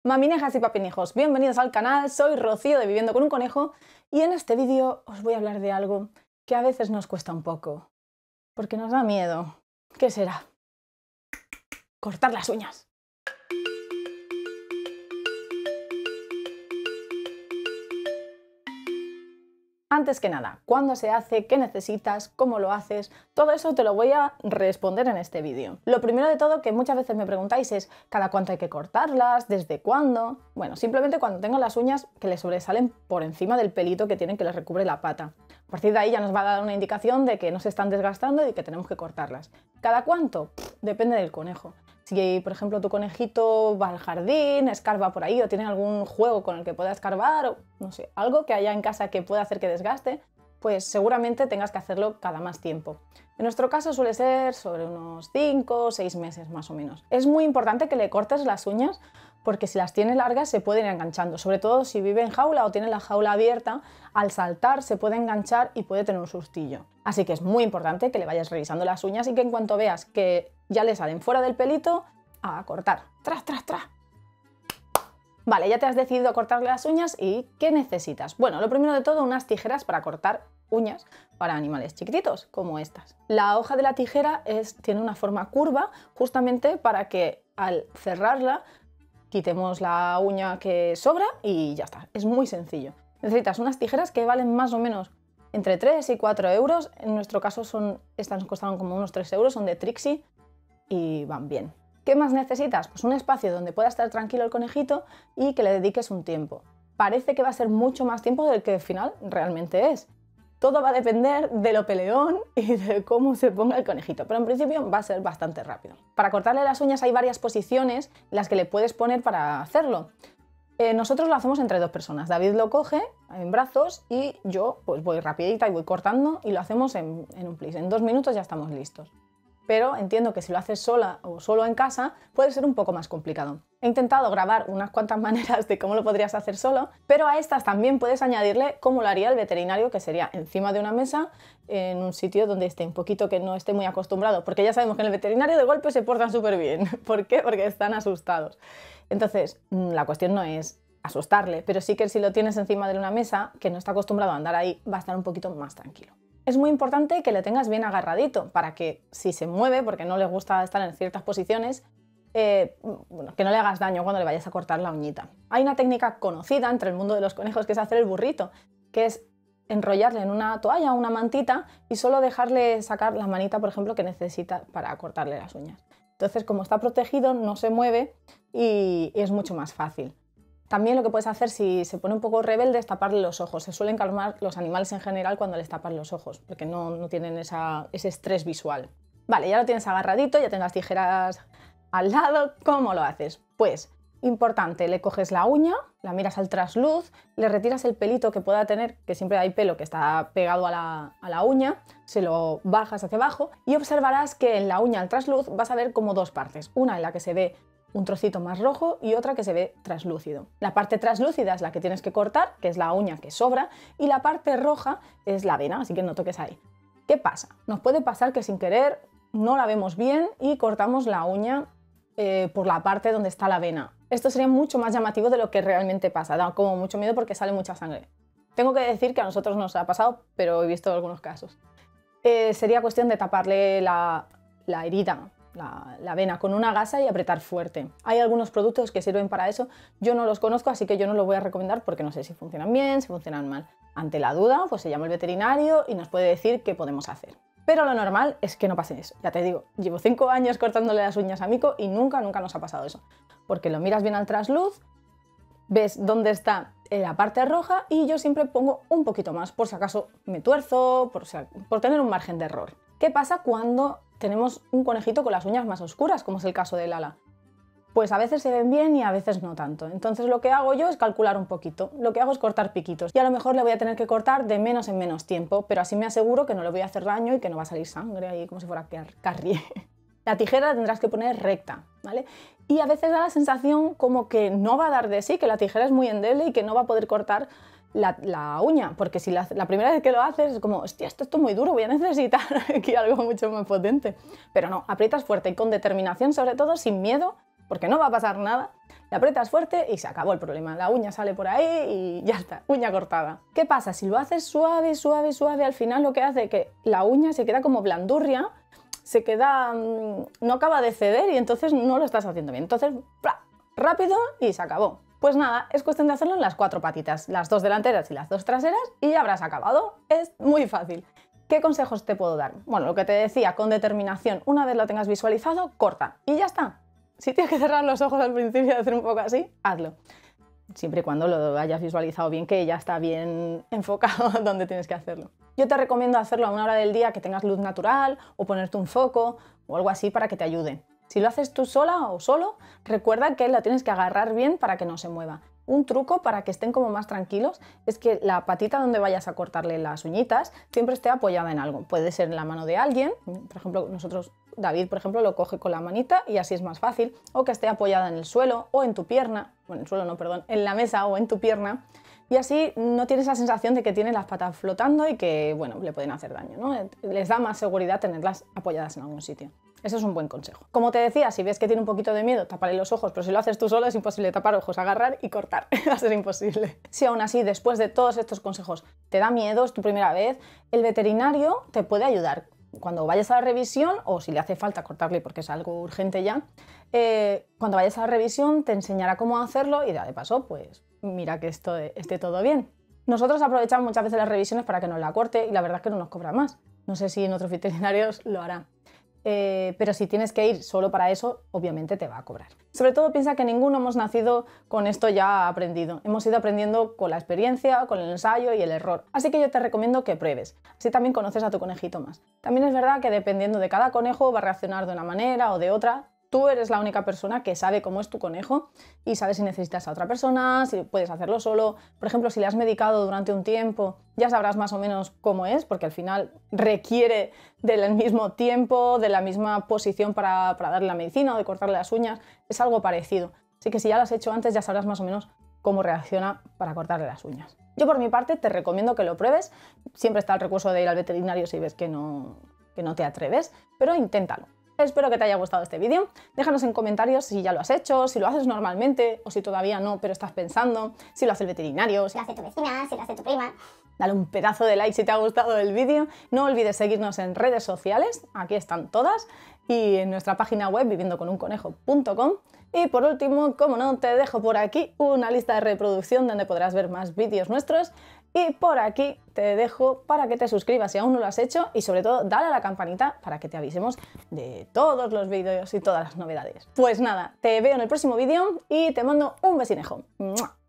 Maminejas y papinijos, bienvenidos al canal, soy Rocío de Viviendo con un Conejo y en este vídeo os voy a hablar de algo que a veces nos cuesta un poco, porque nos da miedo. ¿Qué será? Cortar las uñas. Antes que nada, ¿cuándo se hace? ¿Qué necesitas? ¿Cómo lo haces? Todo eso te lo voy a responder en este vídeo. Lo primero de todo que muchas veces me preguntáis es ¿cada cuánto hay que cortarlas? ¿Desde cuándo? Bueno, simplemente cuando tengo las uñas que le sobresalen por encima del pelito que tienen que les recubre la pata. A partir de ahí ya nos va a dar una indicación de que no se están desgastando y que tenemos que cortarlas. ¿Cada cuánto? Depende del conejo. Si, por ejemplo, tu conejito va al jardín, escarba por ahí o tiene algún juego con el que pueda escarbar o, no sé, algo que haya en casa que pueda hacer que desgaste, pues seguramente tengas que hacerlo cada más tiempo. En nuestro caso suele ser sobre unos 5 o 6 meses más o menos. Es muy importante que le cortes las uñas porque si las tiene largas se pueden ir enganchando, sobre todo si vive en jaula o tiene la jaula abierta, al saltar se puede enganchar y puede tener un sustillo. Así que es muy importante que le vayas revisando las uñas y que en cuanto veas que ya le salen fuera del pelito, a cortar. ¡Tras, tras, tras! Vale, ya te has decidido a cortarle las uñas y ¿qué necesitas? Bueno, lo primero de todo, unas tijeras para cortar uñas para animales chiquititos, como estas. La hoja de la tijera tiene una forma curva justamente para que al cerrarla quitemos la uña que sobra y ya está. Es muy sencillo. Necesitas unas tijeras que valen más o menos entre 3 y 4 euros. En nuestro caso estas nos costaron como unos 3 euros, son de Trixie y van bien. ¿Qué más necesitas? Pues un espacio donde pueda estar tranquilo el conejito y que le dediques un tiempo. Parece que va a ser mucho más tiempo del que al final realmente es. Todo va a depender de lo peleón y de cómo se ponga el conejito, pero en principio va a ser bastante rápido. Para cortarle las uñas hay varias posiciones en las que le puedes poner para hacerlo. Nosotros lo hacemos entre 2 personas. David lo coge en brazos y yo pues voy rapidita y voy cortando y lo hacemos en un plis. En 2 minutos ya estamos listos. Pero entiendo que si lo haces sola o solo en casa puede ser un poco más complicado. He intentado grabar unas cuantas maneras de cómo lo podrías hacer solo, pero a estas también puedes añadirle cómo lo haría el veterinario, que sería encima de una mesa, en un sitio donde esté un poquito que no esté muy acostumbrado, porque ya sabemos que en el veterinario de golpe se portan súper bien. ¿Por qué? Porque están asustados. Entonces, la cuestión no es asustarle, pero sí que si lo tienes encima de una mesa, que no está acostumbrado a andar ahí, va a estar un poquito más tranquilo. Es muy importante que le tengas bien agarradito para que si se mueve, porque no le gusta estar en ciertas posiciones, bueno, que no le hagas daño cuando le vayas a cortar la uñita. Hay una técnica conocida entre el mundo de los conejos que es hacer el burrito, que es enrollarle en una toalla o una mantita y solo dejarle sacar la manita, por ejemplo, que necesita para cortarle las uñas. Entonces, como está protegido, no se mueve y es mucho más fácil. También lo que puedes hacer si se pone un poco rebelde es taparle los ojos. Se suelen calmar los animales en general cuando les tapas los ojos, porque no tienen ese estrés visual. Vale, ya lo tienes agarradito, ya tienes las tijeras al lado. ¿Cómo lo haces? Pues, importante, le coges la uña, la miras al trasluz, le retiras el pelito que pueda tener, que siempre hay pelo que está pegado a la uña, se lo bajas hacia abajo y observarás que en la uña al trasluz vas a ver como 2 partes. Una en la que se ve un trocito más rojo y otra que se ve traslúcido. La parte traslúcida es la que tienes que cortar, que es la uña que sobra, y la parte roja es la vena, así que no toques ahí. ¿Qué pasa? Nos puede pasar que sin querer no la vemos bien y cortamos la uña por la parte donde está la vena. Esto sería mucho más llamativo de lo que realmente pasa, da como mucho miedo porque sale mucha sangre. Tengo que decir que a nosotros nos ha pasado, pero he visto algunos casos. Sería cuestión de taparle la herida, la vena con una gasa y apretar fuerte. Hay algunos productos que sirven para eso, yo no los conozco, así que yo no los voy a recomendar porque no sé si funcionan bien, si funcionan mal. Ante la duda, pues se llama el veterinario y nos puede decir qué podemos hacer. Pero lo normal es que no pase eso. Ya te digo, llevo 5 años cortándole las uñas a Mico y nunca nos ha pasado eso. Porque lo miras bien al trasluz, ves dónde está la parte roja y yo siempre pongo un poquito más, por si acaso me tuerzo, por tener un margen de error. ¿Qué pasa cuando tenemos un conejito con las uñas más oscuras, como es el caso de Lala? Pues a veces se ven bien y a veces no tanto. Entonces lo que hago yo es calcular un poquito. Lo que hago es cortar piquitos. Y a lo mejor le voy a tener que cortar de menos en menos tiempo, pero así me aseguro que no le voy a hacer daño y que no va a salir sangre ahí como si fuera Carrie. La tijera la tendrás que poner recta, ¿vale? Y a veces da la sensación como que no va a dar de sí, que la tijera es muy endeble y que no va a poder cortar la uña, porque si la primera vez que lo haces es como, hostia, esto es muy duro, voy a necesitar aquí algo mucho más potente. Pero no, aprietas fuerte y con determinación, sobre todo sin miedo, porque no va a pasar nada. Le aprietas fuerte y se acabó el problema. La uña sale por ahí y ya está, uña cortada. ¿Qué pasa? Si lo haces suave, suave, suave, al final lo que hace es que la uña se queda como blandurria, se queda, no acaba de ceder y entonces no lo estás haciendo bien. Entonces, ¡plá!, rápido y se acabó. Pues nada, es cuestión de hacerlo en las 4 patitas, las 2 delanteras y las 2 traseras y ya habrás acabado. Es muy fácil. ¿Qué consejos te puedo dar? Bueno, lo que te decía, con determinación, una vez lo tengas visualizado, corta y ya está. Si tienes que cerrar los ojos al principio y hacer un poco así, hazlo. Siempre y cuando lo hayas visualizado bien, que ya está bien enfocado donde tienes que hacerlo. Yo te recomiendo hacerlo a una hora del día que tengas luz natural o ponerte un foco o algo así para que te ayude. Si lo haces tú sola o solo, recuerda que lo tienes que agarrar bien para que no se mueva. Un truco para que estén como más tranquilos es que la patita donde vayas a cortarle las uñitas siempre esté apoyada en algo. Puede ser en la mano de alguien, por ejemplo, David, por ejemplo, lo coge con la manita y así es más fácil, o que esté apoyada en el suelo o en tu pierna, bueno, en el suelo no, perdón, en la mesa o en tu pierna, y así no tienes la sensación de que tiene las patas flotando y que, bueno, le pueden hacer daño, ¿no? Les da más seguridad tenerlas apoyadas en algún sitio. Eso es un buen consejo. Como te decía, si ves que tiene un poquito de miedo, tápale los ojos, pero si lo haces tú solo es imposible tapar ojos, agarrar y cortar. Va a ser imposible. Si aún así, después de todos estos consejos, te da miedo, es tu primera vez, el veterinario te puede ayudar. Cuando vayas a la revisión, o si le hace falta cortarle porque es algo urgente ya, cuando vayas a la revisión te enseñará cómo hacerlo y de paso, pues mira que esto esté todo bien. Nosotros aprovechamos muchas veces las revisiones para que nos la corte y la verdad es que no nos cobra más. No sé si en otros veterinarios lo hará. Pero si tienes que ir solo para eso, obviamente te va a cobrar. Sobre todo piensa que ninguno hemos nacido con esto ya aprendido. Hemos ido aprendiendo con la experiencia, con el ensayo y el error. Así que yo te recomiendo que pruebes. Así también conoces a tu conejito más. También es verdad que dependiendo de cada conejo va a reaccionar de una manera o de otra. Tú eres la única persona que sabe cómo es tu conejo y sabe si necesitas a otra persona, si puedes hacerlo solo. Por ejemplo, si le has medicado durante un tiempo, ya sabrás más o menos cómo es, porque al final requiere del mismo tiempo, de la misma posición para darle la medicina o de cortarle las uñas. Es algo parecido. Así que si ya lo has hecho antes, ya sabrás más o menos cómo reacciona para cortarle las uñas. Yo por mi parte te recomiendo que lo pruebes. Siempre está el recurso de ir al veterinario si ves que no te atreves, pero inténtalo. Espero que te haya gustado este vídeo. Déjanos en comentarios si ya lo has hecho, si lo haces normalmente o si todavía no, pero estás pensando, si lo hace el veterinario, si lo hace tu vecina, si lo hace tu prima. Dale un pedazo de like si te ha gustado el vídeo. No olvides seguirnos en redes sociales, aquí están todas, y en nuestra página web viviendoconunconejo.com. Y por último, como no, te dejo por aquí una lista de reproducción donde podrás ver más vídeos nuestros. Y por aquí te dejo para que te suscribas si aún no lo has hecho y sobre todo dale a la campanita para que te avisemos de todos los vídeos y todas las novedades. Pues nada, te veo en el próximo vídeo y te mando un besinejo. ¡Mua!